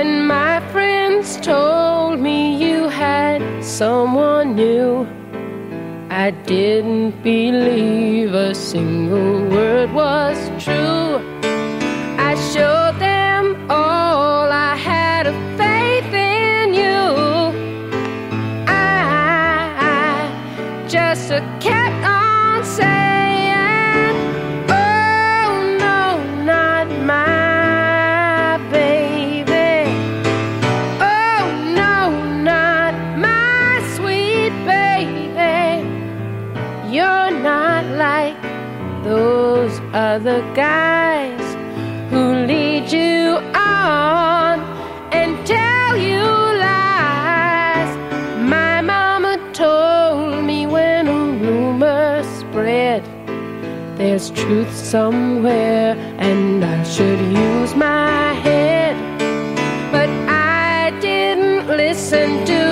When my friends told me you had someone new, I didn't believe a single word was true. I showed them all I had of faith in you. I just kept on saying, oh no, not my baby. Oh no, not my sweet baby. You're not like those other guys who lead you on and tell you lies. My mama told me when a rumor spread, there's truth somewhere and I should use my head. But I didn't listen to